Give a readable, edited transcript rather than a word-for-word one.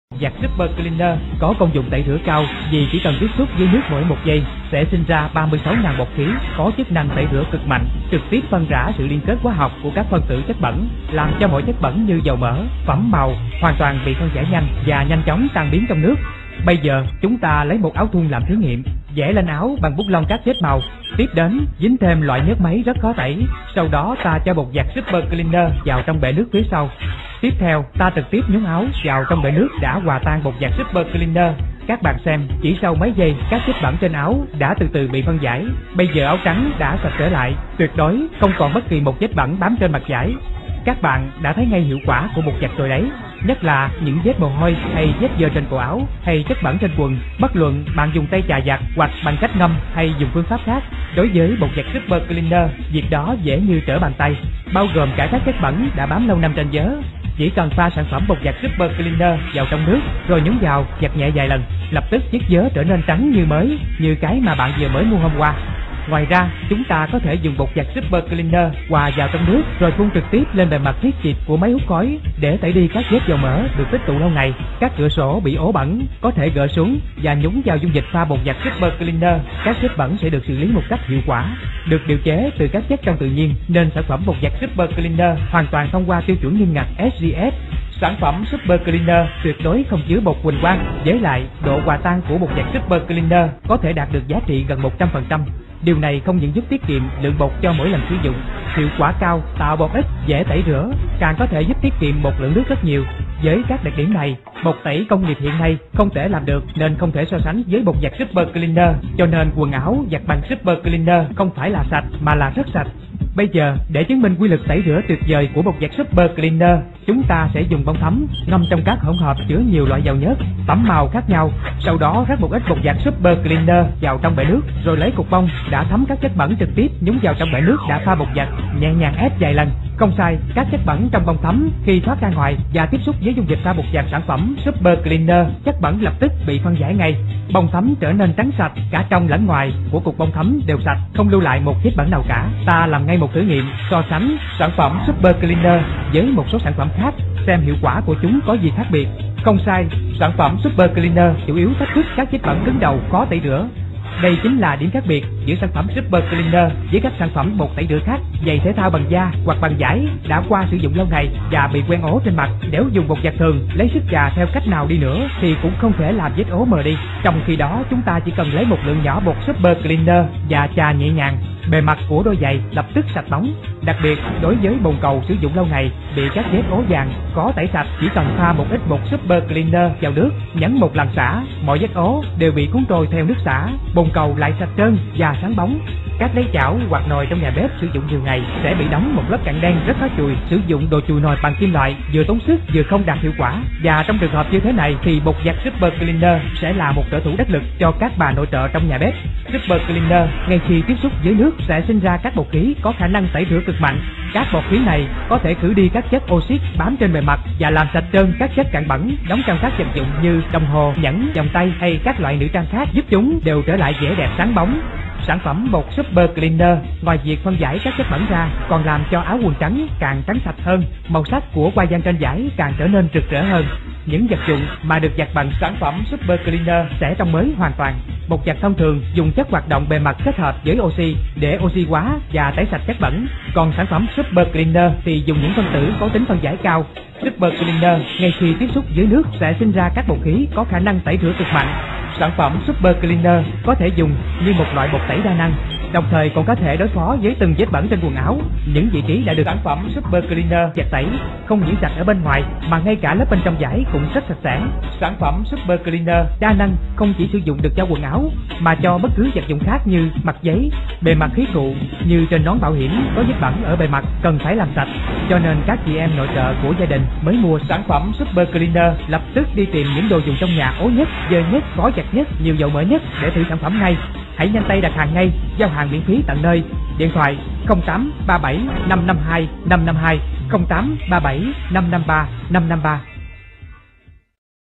Giặt Super Cleaner có công dụng tẩy rửa cao vì chỉ cần tiếp xúc với nước mỗi 1 giây sẽ sinh ra 36.000 bọt khí có chức năng tẩy rửa cực mạnh, trực tiếp phân rã sự liên kết hóa học của các phân tử chất bẩn, làm cho mọi chất bẩn như dầu mỡ, phẩm màu hoàn toàn bị phân giải nhanh và nhanh chóng tan biến trong nước. Bây giờ chúng ta lấy một áo thun làm thí nghiệm, vẽ lên áo bằng bút lông các vết màu, tiếp đến dính thêm loại nhớt máy rất khó tẩy, sau đó ta cho bột giặt Super Cleaner vào trong bể nước phía sau. Tiếp theo ta trực tiếp nhúng áo vào trong bể nước đã hòa tan bột giặt Super Cleaner. Các bạn xem, chỉ sau mấy giây các chất bẩn trên áo đã từ từ bị phân giải. Bây giờ áo trắng đã sạch trở lại, tuyệt đối không còn bất kỳ một vết bẩn bám trên mặt vải. Các bạn đã thấy ngay hiệu quả của bột giặt rồi đấy, nhất là những vết mồ hôi hay vết dơ trên cổ áo hay chất bẩn trên quần. Bất luận bạn dùng tay chà giặt hoặc bằng cách ngâm hay dùng phương pháp khác, đối với bột giặt Super Cleaner, việc đó dễ như trở bàn tay, bao gồm cả các chất bẩn đã bám lâu năm trên vớ. Chỉ cần pha sản phẩm bột giặt Super Cleaner vào trong nước rồi nhúng vào, giặt nhẹ vài lần, lập tức chiếc vớ trở nên trắng như mới, như cái mà bạn vừa mới mua hôm qua. Ngoài ra, chúng ta có thể dùng bột giặt Super Cleaner hòa vào trong nước rồi phun trực tiếp lên bề mặt thiết chịt của máy hút khói để tẩy đi các vết dầu mỡ được tích tụ lâu ngày. Các cửa sổ bị ố bẩn có thể gỡ xuống và nhúng vào dung dịch pha bột giặt Super Cleaner. Các vết bẩn sẽ được xử lý một cách hiệu quả. Được điều chế từ các chất trong tự nhiên nên sản phẩm bột giặt Super Cleaner hoàn toàn thông qua tiêu chuẩn nghiêm ngặt SGS. Sản phẩm Super Cleaner tuyệt đối không chứa bột huỳnh quang, với lại độ hòa tan của bột giặt Super Cleaner có thể đạt được giá trị gần 100%. Điều này không những giúp tiết kiệm lượng bột cho mỗi lần sử dụng, hiệu quả cao, tạo bột ít, dễ tẩy rửa, càng có thể giúp tiết kiệm một lượng nước rất nhiều. Với các đặc điểm này, bột tẩy công nghiệp hiện nay không thể làm được nên không thể so sánh với bột giặt Super Cleaner, cho nên quần áo giặt bằng Super Cleaner không phải là sạch mà là rất sạch. Bây giờ, để chứng minh quy lực tẩy rửa tuyệt vời của bột giặt Super Cleaner, chúng ta sẽ dùng bông thấm ngâm trong các hỗn hợp chứa nhiều loại dầu nhớt, tẩm màu khác nhau. Sau đó rắc một ít bột giặt Super Cleaner vào trong bể nước, rồi lấy cục bông đã thấm các chất bẩn trực tiếp nhúng vào trong bể nước đã pha bột giặt, nhẹ nhàng ép vài lần. Không sai, các chất bẩn trong bông thấm khi thoát ra ngoài và tiếp xúc với dung dịch pha bột giặt sản phẩm Super Cleaner, chất bẩn lập tức bị phân giải ngay. Bông thấm trở nên trắng sạch, cả trong lẫn ngoài của cục bông thấm đều sạch, không lưu lại một vết bẩn nào cả. Ta làm ngay một thử nghiệm so sánh sản phẩm Super Cleaner với một số sản phẩm khác, xem hiệu quả của chúng có gì khác biệt. Không sai, sản phẩm Super Cleaner chủ yếu thách thức các vết bẩn cứng đầu khó tẩy rửa. Đây chính là điểm khác biệt giữa sản phẩm Super Cleaner với các sản phẩm bột tẩy rửa khác. Giày thể thao bằng da hoặc bằng vải đã qua sử dụng lâu ngày và bị quen ố trên mặt, nếu dùng bột giặt thường lấy sức chà theo cách nào đi nữa thì cũng không thể làm vết ố mờ đi. Trong khi đó, chúng ta chỉ cần lấy một lượng nhỏ bột Super Cleaner và chà nhẹ nhàng, bề mặt của đôi giày lập tức sạch bóng. Đặc biệt đối với bồn cầu sử dụng lâu ngày bị các vết ố vàng có tẩy sạch, chỉ cần pha một ít bột Super Cleaner vào nước, nhấn một lần xả, mọi vết ố đều bị cuốn trôi theo nước xả, bồn cầu lại sạch trơn và sáng bóng. Các đáy chảo hoặc nồi trong nhà bếp sử dụng nhiều ngày sẽ bị đóng một lớp cặn đen rất khó chùi. Sử dụng đồ chùi nồi bằng kim loại vừa tốn sức vừa không đạt hiệu quả, và trong trường hợp như thế này thì bột giặt Super Cleaner sẽ là một trợ thủ đắc lực cho các bà nội trợ trong nhà bếp. Super Cleaner ngay khi tiếp xúc với nước sẽ sinh ra các bọt khí có khả năng tẩy rửa cực mạnh. Các bọt khí này có thể khử đi các chất oxit bám trên bề mặt và làm sạch trơn các chất cặn bẩn đóng trong các vật dụng như đồng hồ, nhẫn, vòng tay hay các loại nữ trang khác, giúp chúng đều trở lại vẻ đẹp sáng bóng. Sản phẩm bột Super Cleaner ngoài việc phân giải các chất bẩn ra còn làm cho áo quần trắng càng trắng sạch hơn, màu sắc của hoa văn trên vải càng trở nên rực rỡ hơn. Những vật dụng mà được giặt bằng sản phẩm Super Cleaner sẽ trong mới hoàn toàn. Bột giặt thông thường dùng chất hoạt động bề mặt kết hợp với oxy để oxy hóa và tẩy sạch chất bẩn, còn sản phẩm Super Cleaner thì dùng những phân tử có tính phân giải cao. Super Cleaner ngay khi tiếp xúc với nước sẽ sinh ra các bọt khí có khả năng tẩy rửa cực mạnh. Sản phẩm Super Cleaner có thể dùng như một loại bột tẩy đa năng, đồng thời còn có thể đối phó với từng vết bẩn trên quần áo. Những vị trí đã được sản phẩm Super Cleaner giặt tẩy không chỉ sạch ở bên ngoài mà ngay cả lớp bên trong vải cũng rất sạch sẽ. Sản phẩm Super Cleaner đa năng không chỉ sử dụng được cho quần áo mà cho bất cứ vật dụng khác như mặt giấy, bề mặt khí cụ, như trên nón bảo hiểm có vết bẩn ở bề mặt cần phải làm sạch. Cho nên các chị em nội trợ của gia đình mới mua sản phẩm Super Cleaner lập tức đi tìm những đồ dùng trong nhà ố nhất, dơ nhất, khó giặt nhất, nhiều dầu mỡ nhất để thử sản phẩm ngay. Hãy nhanh tay đặt hàng ngay, giao hàng miễn phí tận nơi. Điện thoại 0837 552 552, 0837 553 553.